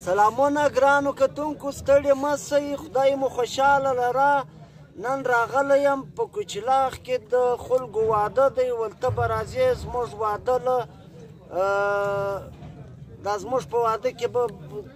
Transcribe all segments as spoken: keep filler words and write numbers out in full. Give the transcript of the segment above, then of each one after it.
سلامونه ګرانو کتونکو، ستړي مه سئ، خدای مو خوشحاله لره. نن راغلی یم په کوچلاغ کې د خلکو واده دی، ولته به راځې زموږ واده له دا زموږ په واده کې به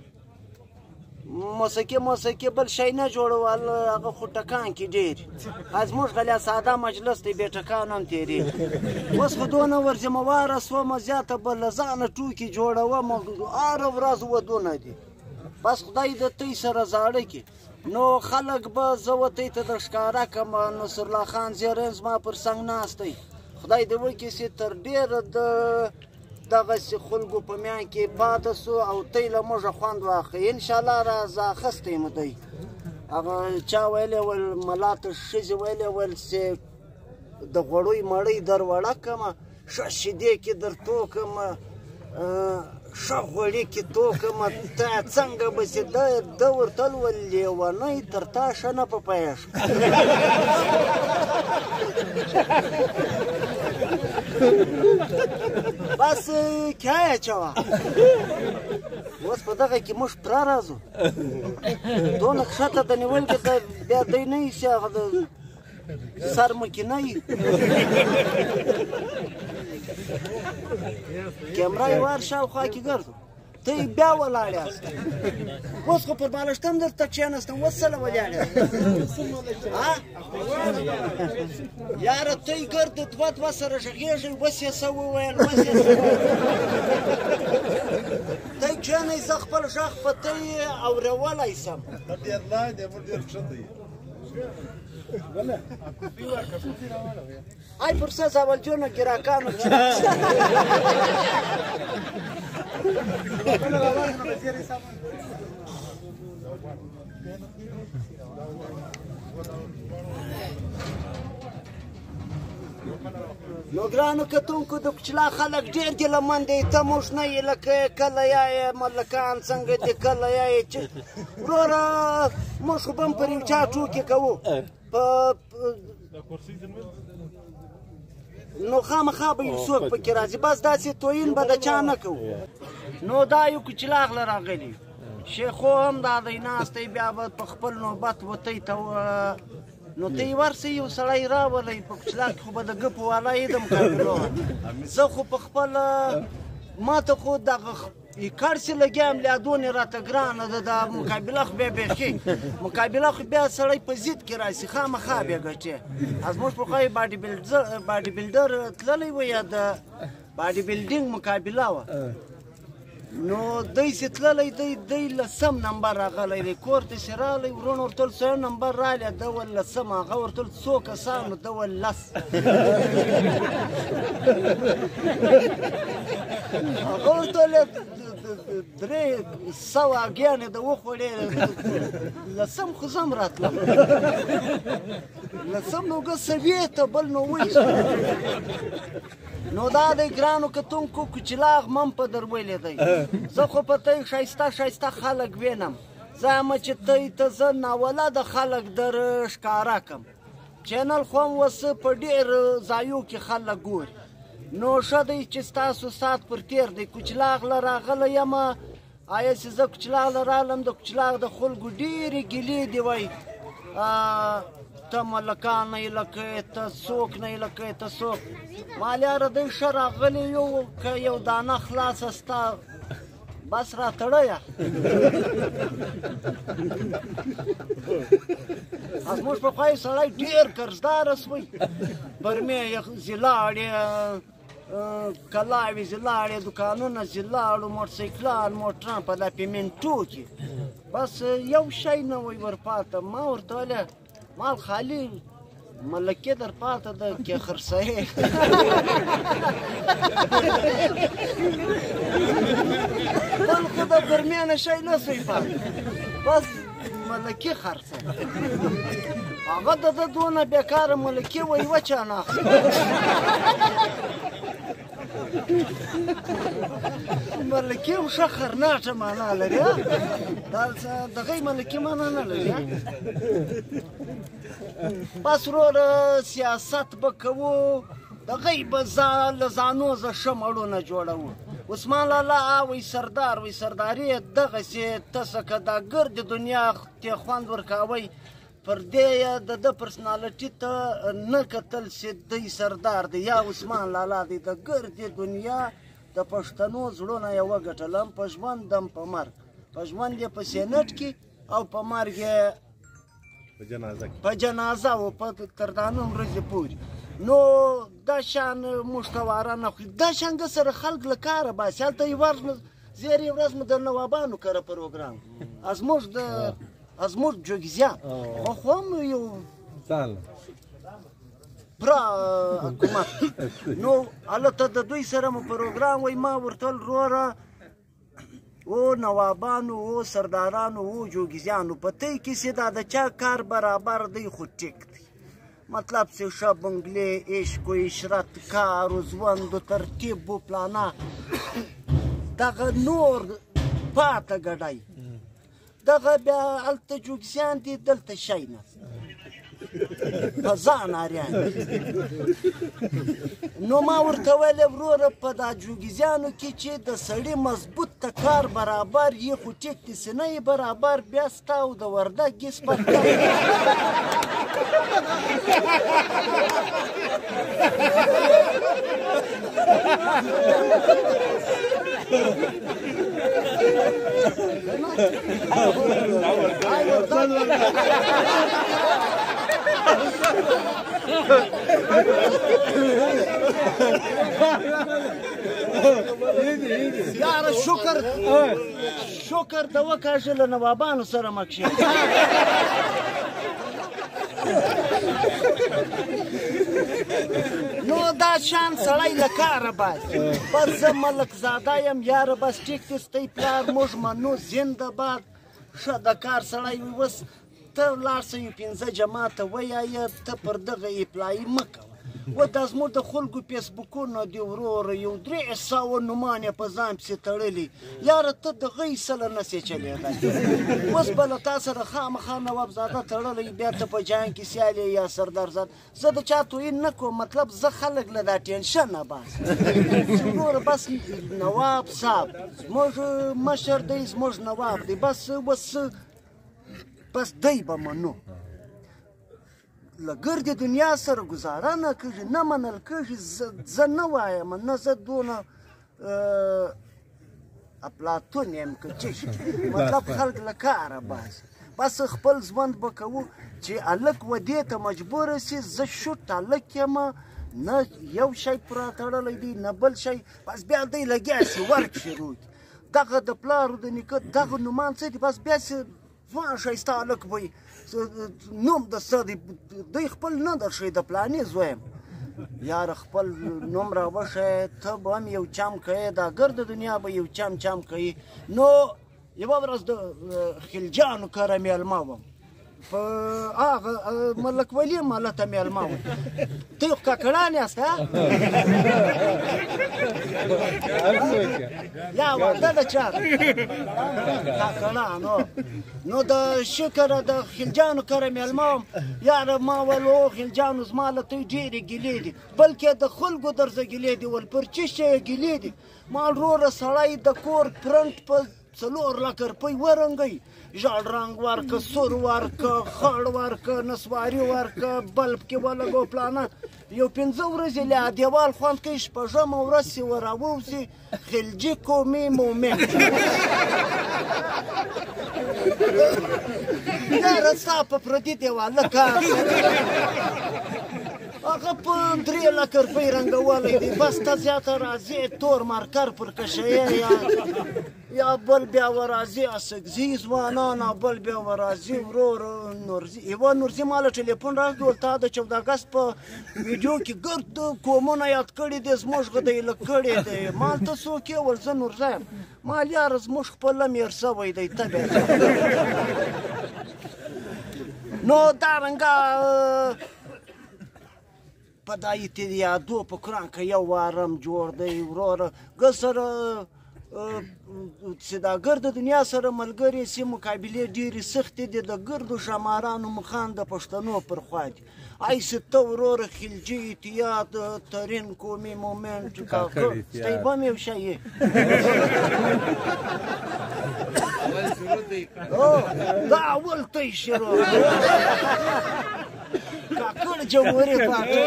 موسیقي موسیقي بل شی نه جوړول، هغه خو ټکان کې ډېر زموږ غلیا ساده مجلس دی، بې ټکان هم تېرېږي. اوس خو دونه ورذمهواره شومه، زیاته به له ځانه ټوکې جوړوم، هره ورځ ودونه دي. بس خدای د تۍ سره زاړه کړي. نو خلک به زه وتۍ ته در ښکاره کړم، نصرالله خان زیرین زما پر څنګ ناست دی. خدای دې وکړي چې تر ډېره د دغسې خلکو په میان کې پاته سو او تی له موږه خوند واخلي. انشاءالله راځه اخیستی مو دی. هغه چا ویلی ول ملا ته ښځې ویلی ول چې د غوړۍ مړۍ در وړه کړمه، ښه شیدې کې در تو کړمه، ښه غوړي کې تو کړمه، ته څنګه به چې ده ورته وویل لیونۍ تر تا ښه نه په پیښ. بس کیا یې اچوه. اوس په دغه کې موږ پوره راځو، دونه ښکته د نیول کې بیا دی نه ایسي، هغه د سر مو کې نه وي. کیمره یې وار شاوخوا کې ګرځو، ته یې بیا ولاړ یاست. اوس خو پر بالښتم درته کښېناستم، اوس څه له ولاړ یاست؟ یاره ته یې ګرده دوه دوه سره غږېږئ، اوس یې څه وویل، اوس یې څه وویل. ته یې کښېنئ، زه خپل غږ په ته یې اورولی سم. ای پر څه زاولجونه ګراکانو نو ګرانو کتونکو، د کوچلا خلک ډېر ګیلهمن دی. ته موږ نه یې لکه کله یایې ملکان څنګه دي، کله یایې چې وروره موږ خو به هم پر یو چا ټوکې کوو، نو خامخا به یو څوک پکې راځي، بس داسې توهین به د چا نه کوو. نو دا یو کوچلاغ له راغلي شیخو هم دا دی ناست دی، بیا به په خپل نوبت وتۍ ته نو ته یې ورسئ، یو سړی راولئ. په کوچلاغ کې خو به د ګپو والا یې د مقابلو، زه خو په خپله ما ته خو دغه کار چې لګیا یم لیادون یې راته ګرانه ده. دا مقابله خو بیا بیخي مقابله خو بیا سړی په ضد کې راسي، خامخا بیا ګټې. زموږ پخوا یې باډي بلډر تللی و، یا د باډي بلډینګ مقابله وه. نو دی چې تللی دی دی لسم نمبر راغلی دی، کور ته چې راغلی ورونه ورته ویل څویم نمبر رالی، ده ویل لسم. هغه ورته ویل څو کسان نو ده ویل لس. هغه ورته ویل درې سوه اګیانې ده وخوړې، لسم خو زه هم راتلم. لسم نو که سویې ته بل نو وایي. نو دا دی ګرانو کتونکو، کوچلاغ مم په در ویلی دی. زه خو په تی ښایسته ښایسته خلک وینم، زه یمه چې تی ته زه ناولده خلک در ښکاره کړم. چینل خو هم اوس په ډېر ځایو کې خلک ګوري. نو ښه دی چې ستاسو ساعت پر تېر دی. کوچلاغ له راغلی یمه، آیا چې زه کوچلاغ له راغلم، د کوچلاغ د خلکو ډېرې ګیلې دي وایي، ته ملکان نه یې لکه ته څوک نه یې لکه ته څوک. مال یاره دی ښه راغلی یو، که یو دانه خلاصه ستا بس راتړیه. زموږ پخوا یې سړی ډېر قرضداره سوی، برمې یې زیلاړې، کلاوې زیلاړې، دوکانونه زیلاړو، موټرسایکلان موټران په دا پیمنټو کې، بس یو شی نه وی ورپاته. ما ورته ویلې مال خالي ملکې در پاته ده کې خرڅوې. بل خو د برمې نه شی نه سوی پاته، بس ملکې خرڅه. هغه د ده دونه بېکاره ملکې وایي وچه نه اخلي. ملکې هم ښه خرناټه معنا لري، دغه یې ملکې معنا نه لري. بس وروره سیاست به کوو، دغه یې به له ځانو زه ښه مړونه جوړوو. عثمان لالا وی سردار وی سرداري دغسې تاسو که دا ګرد دنیا ته خوند ورکوئ پر دې د ده پرسنالټي ته نه کتل چې دی سردار دی یا عثمان لالا دی د ګردې دنیا د پښتنو زړونه یې وګټل هم په ژوند هم په مرګ په ژوند یې په سینټ کې او په مرګ یې په جنازه و په تر دا نوم ورځې پورې نو دا شان موږ ته واره نه خوري دا شان سره خلک له کاره باسي هلته یې ورځ زیر یې ورځ مو د نوابانو کره پروګرام زموږ د زموږ جوګزیان خو خو هم یو پرا حکومت نو هلته د دوی سره مو پروګرام وایي ما ورته ویل وروره او نوابانو او سردارانو او جوګزیانو په تی کې چې دا د چا کار برابر دی خو ټیک دی مطلب چې ښه بنګلې عشق و عشرت کار و ژوند و ترتیب و پلانه دغه نور پاته ګډی دغه بیا هلته جوګزیان دي دلته شی نه په ځان اریان نو ما ورته ویلې وروره په دا جوګزیانو کې چې د سړي مضبوط ته کار برابر یې خو ټیک دي چې نه یې برابر بیا ستا او د وردګ ګیس یاره شکر شکر د وکړه له نوابانو سره مخ شي نو دا شان سړی له کاره باسي بس زه ملک زاده یم یاره بس ټیک دی ستی پلار موږ منو زنده باد ښه د کار سړی وي اوس ته لاړ شه یو پنځه جماعته ویایه ته پر دغه اپلایي مه کوه و دا زموږ د خلکو فیسبوکونه دي وروره یو درې سوه نومان یې په ځان پسې تړلي یاره ته د هغوی سله نسې چلېدی اوس به له تا سره خامخا نوابزاده تړلی بیا ته په جنګ کې سیال یا سردارزاده زه د چا توهین نه کوم مطلب زه خلک له دا ټینشن نه باسم وروره بس نواب صاحب زموږ مشر دی زموږ نواب دی بس اوس بس دی به منو له ګردې دنیا سره ګزاره نه کېږي نه منل کېږي زه نه وایم نه زه دونه افلاطون یم که څه شي مطلب خلک له کاره باسي بس خپل ژوند به کوو چې هلک ودې ته مجبوره سي زه شوټ هلک یم نه یو شی پوره تړلی دی نه بل شی بس بیا دی لګیا سي ورک شروع دغه د پلار د نیکه دغه نومان څه دي بس بیا سي ځوان ښایسته هلک به نوم د څه دی دوی خپل نه درښیي د پلانې زویم یاره خپل نوم راوښیه ته به هم یو چم کوې دا ګرده دنیا به یو چم چم کوي نو یوه ورځ د خلجانو کره مېلمه وم په هغه ملک ولي ماله ته مېلمه وم ته خو کاکړان یاست یا واده د چا کاکړان نو د شکره د خلجانو کره مېلمه وم یاره ما ویل او خلجانو زما له توی ډېرې ګیلې دي بلکې د خلکو درځه ګیلې دي ول پر څه شی یې ګیلې دي ما وروره سړی د کور پرنټ په څلور لکه روپۍ ورنګوي ژړ رنګ ورکه سور ورکه خړ ورکه نسواري ورکه بلب کې ولګو پلانه یو پنځه ورځې له دیوال خوند کوي شپږمه ورځ چې وراووځي خلجي قومي مومن یاره ستا په پردي دیواله کار هغه په درې لکه روپۍ رنګولی دی بس ته زیاته راځې تور مارکر پر کشیې یا یا بل بیا ورازي اسګزي ځوانان او بل بیا ورازي ورور نورزي یوه نورزي ما له ټلیفون راکړي ول تا د چوده اګست په ویډیو کې ګرد قومونه یاد کړي دي زموږ غدی له کړي دی ما ته څوک یې ول زه نورزه یم ما یاره زموږ خپله میر سوی دی ته بیا نو دارنګه په دا اتحادو په قرآن کې یو وارم جوړ دی وروره که سره چې دا ګرد دنیا سره ملګري سي مقابلې ډېرې سختې دي د ګردو شمارانو مخان د پښتنو پر خوا دي ای سته وروره خلجي اتیاد ترین قومي مومنټ کاکړ ستی به مې یو شی یې دا اول ته یې شروع کاکړ جمهوري پارټي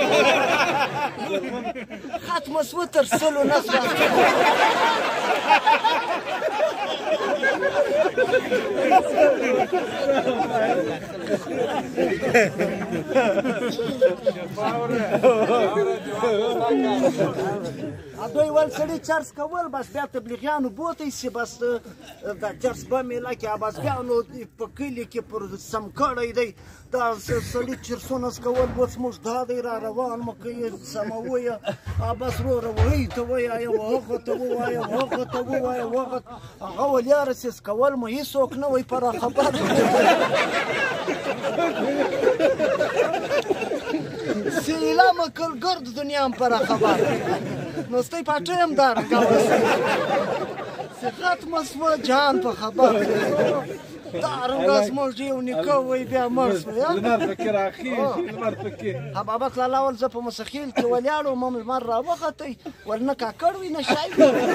ختمه سوه تر سلو نه سوه دوی ول سړي چرس کول بس بیا تبلیغیانو بوتی سي بس دا چرس به میله کې بس بیا نو په کلي کې پر سم کړی دی دا سړي چرسونه سکول اوس موږ دا دی را روان مه کوي سمویه بس وروره وهی ته ووایه هغه ته ووایه هغه ته ووایه هغه هغه ول یاره سې سکول مو هېڅوک نه وایي پر خبر سیلا مکل ګرد دنیا هم پر خبر نو ستی پاټۍ هم دارنګه سې ختمه سوه جهان په خبر دارنګه زموږ یو نیکه وایي بیا مړ سوی لمر پکې راخېږي لمر پکې حبابک لالا ول زه په مسخیل کې ولاړ وم لمر راوختی ول نه کاکړ وي نه شی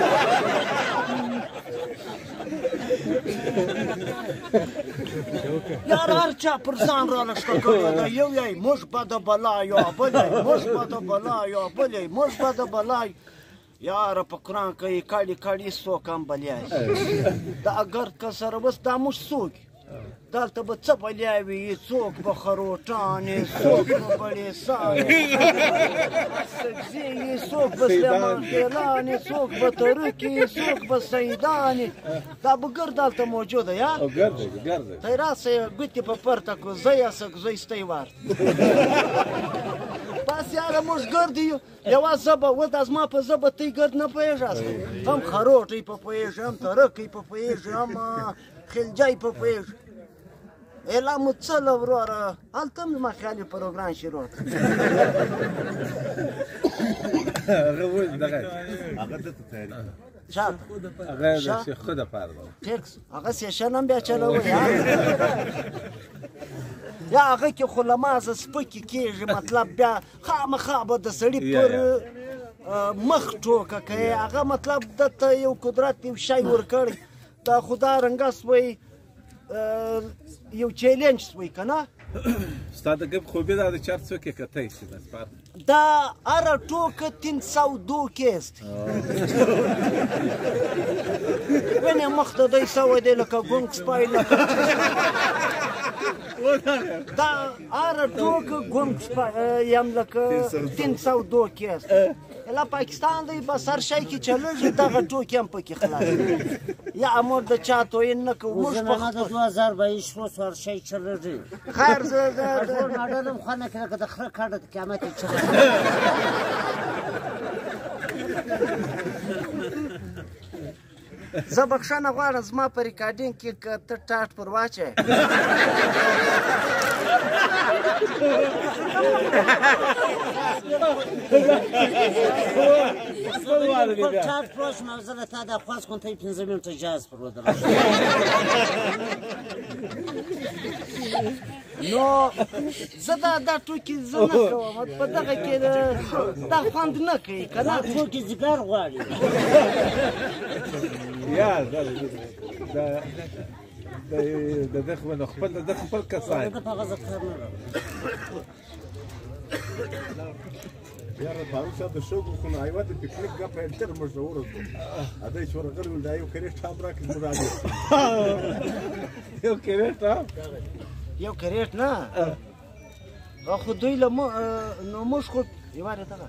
یار هر چا پر ځان رالښته کړې ده یو یی موږ به د بلا یو بل یی موږ به د بلا یو بل یی موږ به د بلا یاره په قرآن کې یې کړي کړي څوک هم بلیایي دا ګرد که سره اوس دا موږ څوک دلته به څه بلیاوي څوک به خروټانې څوک به بړېسانې سبزي یې څوک به سلیمان خېلانې څوک به ترکې څوک به سیدانې دا به ګرد دلته موجوده یا تی راسه ګوتې په پرته کړو زه یاسک زوی ستی وار بس یاره موږ ګرد یو یوه ژبه اوس دا زما په ژبه تی ګرد نه پوهېږې هم خروټی په پوهېږې هم ترکی په پوهېږې هم خلجی په پوهېږې الا مو څه له وروره هلته هم زما خیال پروګرام شروع کړ هغه ولې دغه هغه دته تیاري شاته هغه د شیخو دپاره ده فکس هغه سیشن هم بیا چلوي یا هغه کې خو له مازه سپکې کېږي مطلب بیا خامخا به د سړي پر مخ ټوکه کوي هغه مطلب دته یو قدرت یو شی ورکړی دا خو دا رنګه سوی یو چیلنج سوی که نه ستا د ګپ خوبي دا د چرس څوک یې کتی شي بس پار دا هره ټوکه تین سو دو کیست ونې مخ ته دی سوی دی لکه ګونګ سپی لکه دا هره ټوکه ګونګ سپی یم لکه تین سو دو کیست الا پاکستان دی بس هر شی کې چلېږي دغه ټوکې هم پکې خلاص یا موږ د چا توین نه کوو موږ په خپل دوه هزار بایس شو هر شی چلېږي خیر زه ټول ناډرم خانه کې لکه د خره کاډه د قیامت یې چلېږي زه بخښنه غواړم زما په ریکارډینګ کې که ته ټاټ پر واچوې خپل ټاټ پروش ما زه له تا دا خواست کوم ته یې پنځه منټه جاز پر ودرم نو زه دا دا ټوکې زه نه کوم په دغه کې دا خوند نه کوي که دا نه ټوکې ځیګر غواړي یا دا د ده خو نو خپل د ده خپل کسان د په غزه کار نه یاره فاروق صاحب د شوکو خو نه ایوه د پکنیک ګپه یې ډېر مشهوره شو هدی چې ورغلی ول دا یو کرېټ ټاپ راکړي زموږ راډیو یو کرېټ ټاپ یو کرېټ نه خو دوی له نو موږ خو یوارې دغه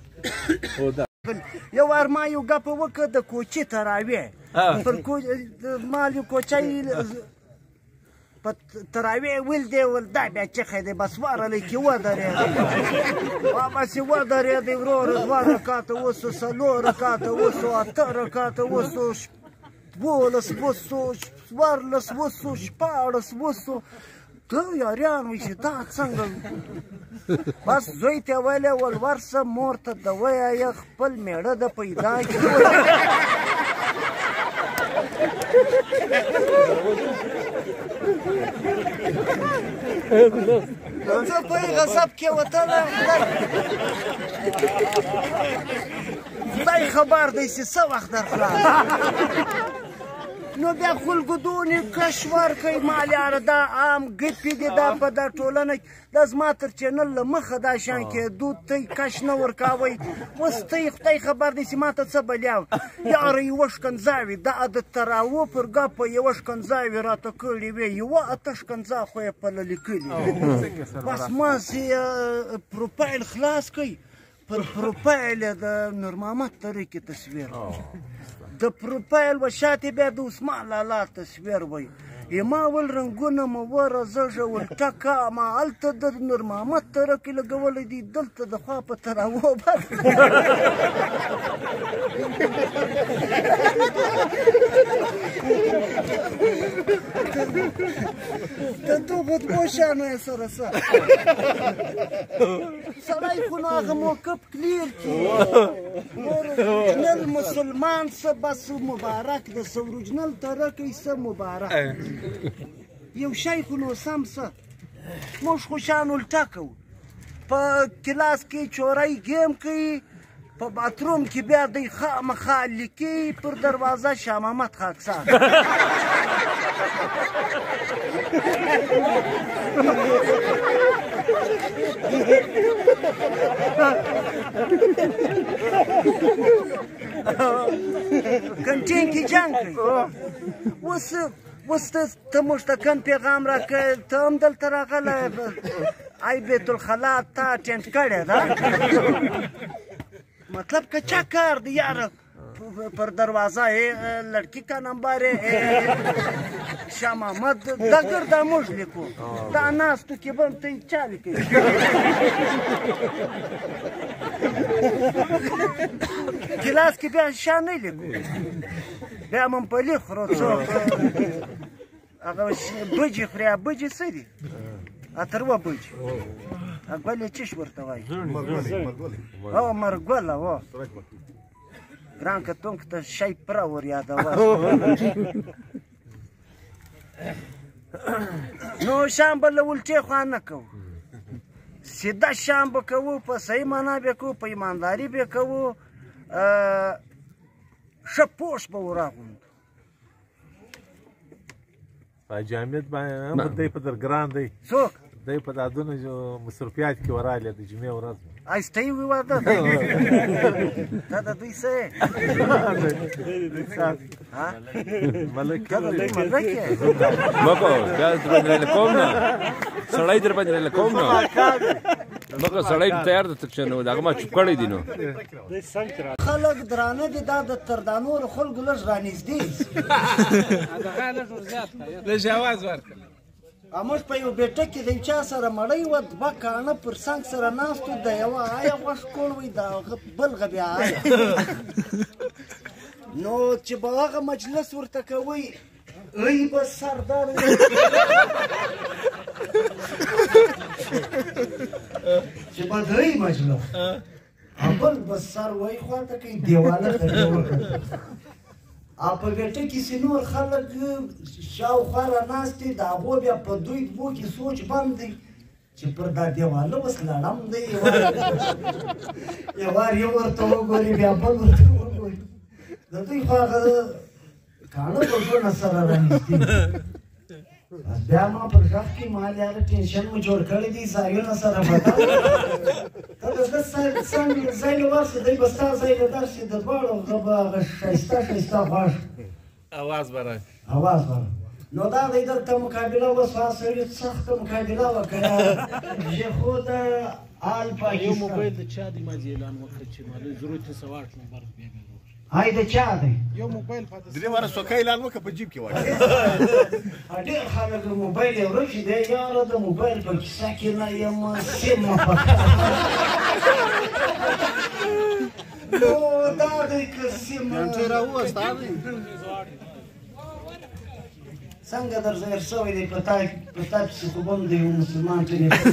یو وار ما یو ګپه وکړه د کوچي تراویح پر ما یو کوچی په تراویح ویل دی ول دا بیا چخی دی بس وارلی کې ودرېدی بس یې ودرېدی وروره دوه رکاته وسو څلور رکاته وسو اته رکاته وسو دولس وسو څوارلس وسو شپاړس وسو ته یاریان وایي چې دا څنګه بس زوی ته ویلی ول ورشه مور ته د ویایه خپل مېړه د پیدا کړي نو زه په یې غضب کې وتلی خدای خبر دی چې څه وخت در خلاص نو بیا خلکو دونې کش ورکوي مالیاره دا عام ګپې دي دا په دا ټولنه دا زما تر چینل له مخه دا شان کېدو تی کش نه ورکوئ اوس تی خدای خبر دی چې ما ته څه بلیاو یاره یوه ښکنځاوې دا د تراوو پر ګپه یوه ښکنځاوې راته کړې وې یوه اته ښکنځا خو یې پله لیکلي بس ما چې پروفایل خلاص کوي پر پروفایل یې د نور محمد طریقې تصویر د پروفایل و شاته بیا د عثمان لالا تصویر وی ما ول رنګونه مو وره زه ژول ټکه ما هلته د نور محمد ترکې لګولی دي دلته د خوا په تراوو بس د دغو دوو شیانو یې سره څه سړی خو نو هغه موقف کلیر کړي اورجنل مسلمان څه بس مبارک د څه اورجنل ترکی څه مبارک یو شی خو نو سم څه موږ خو شان الټا کوو په کلاس کې چوری ګیم کوي په باتروم کې بیا دی خامخا لیکي پر دروازه شاه محمد خاکسار کنټین کې جنګ کوي اوس اوس ته موږ ته کوم پیغام راکړی ته هم دلته راغلی ای بیت الخلا تا ټینټ کړی ده مطلب که چا کار دی یاره پر دروازه لڑکی کا نمبر شاه محمد دا ګرده موږ لیکو دا ناستو کې به هم ته چا لیکوي ګیلاس کې بیا شا نه لیکو بیا ممپلي خورو څوک هغه بجې خوري بجې څه دي اتروه بجې ګل یې چش ورته وایي او مرګوله و ګران کتونکو ته شی پوره ور یادوه نو شام به له الټې خوا نه کوو سیده شام به کوو په صحیح معنا به کوو په ایمانداري به کوو ښه پوش به وراغوندو حاجي حمید باندې هم دی په در ګران دی څوک دی په دا دونه مصروفیات کې ورغلی د جمعې ورځ آیسته یې وي واده دا د دوی څه یې ملک دا د دوی ملک یې مکو بیا در باندې رایله کوم نه سړی در باندې رایله کوم نه مکو سړی تیار ده تر چې نو دغه ما چوپ کړی دي نو خلک درانه دي دا د تر دا نورو خلکو لږ رانږدې لږ اواز ورکړه موږ په یو بیټه کې د یو چا سره مړی وه دوه کاڼه پر څنګ سره ناست وو د یوه آیا غوښ کول وی د بل غ بیا آیا نو چې به هغه مجلس ورته کوئ ای به سردار چې به درې مجلس بل به سر وایي خواته کوي دیواله ته په ګټه کې چې نور خلک شاوخوا راناست دي د هغو بیا په دوی دوو کې سوچ بند دی چې پر دا دیواله اوس لړم دی یو وار یو ورته وګوري بیا بل ورته وګوري د دوی خو هغه کاڼه په ژوند سره رانیستي بیا ما پر غږ کې ما یاره ټینشن مو جوړ کړی دي ځایونه سره بدل ته د ده څنګه ځای له ورسې دی به ستا ځای له درشي د دواړو هغه به هغه ښایسته ښایسته غوږ اواز به راشي اواز به نو دا دی دلته مقابله وسوه سړي سخته مقابله وکړه خو د آل پاکستان یو موبایل د چا دی ما دې اعلان وکړ چې مالې ضرورت یې سوال نمبر بیا هاي د چا دی یو موبایل پاتې درې واره سوکه اعلان وکړه په جیب کې واچوه ډېر خلک موبایل یې ورک شي دی یاره د موبایل په کیسه کې نه یم سیمه په نو دا دی که سیمه څنګه در ظاهر شوی دی په تا پسې خو به هم د یو مسلمان ټلیفون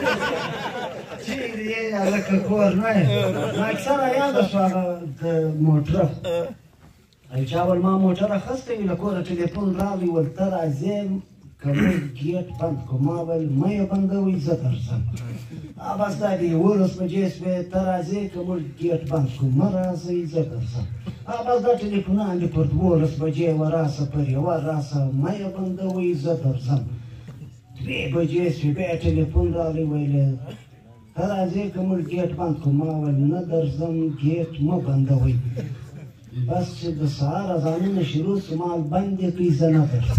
چیرې یې هلکه کور نه یې ما اکثره یاده شوه هغه د موټره چا ول ما موټر اخیستی وي له کوره ټلیفون راغی ورته راځې که موږ ګیټ بند کړو ما ویل مه یې بندوئ زه درځم بس دا د یولس بجې شوې ته راځې که موږ ګیټ بند کړو مه راځئ زه درځم بس دا ټلیفونان دې پر دولس بجې وه راسه پر یوه راسه مه یې بندوئ زه درځم دوې بجې شوې بیا یې ټلیفون راغلی ویلې ته راځې که موږ ګیټ بند کړو ما ویل نه درځم ګیټ مه بندوئ بس چې د سهار اذانونه شروع شو مال بند یې کړئ زه نه درځم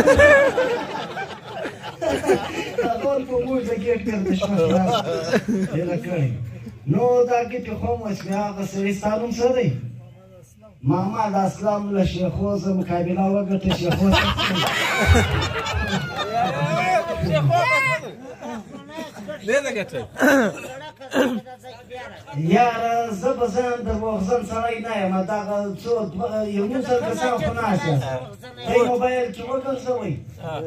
هغه په موږ د ګیټ ګرده شوه تېره کړې نو دا ګیټ خو مو اسمې هغه سړي ستا نوم څه دی محمد اسلام له شیخو زه مقابله وګټه شیخو یاره زه به ځان درواغجن سړی نه یم دغه څو یو نیم سل کسان خو ناست یاست دی موبایل کې وګرځوئ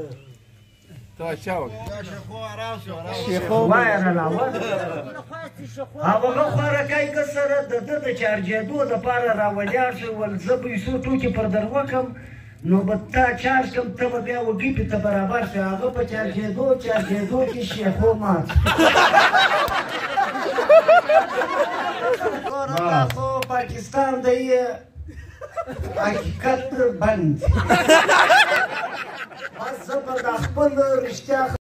وایه رالاوه هغه خوارکی که سره د ده د چارجېدو دپاره راولاړ شو ول زه به یو څو ټوکې پر در وکړم نو به تا چارج کړم ته به بیا وګیپې ته برابر شوې هغه په چارجېدو چارجېدو کې شیخو مات دا خو پاکستان دی حقیقت بند بس زه به دا خپل رښتیا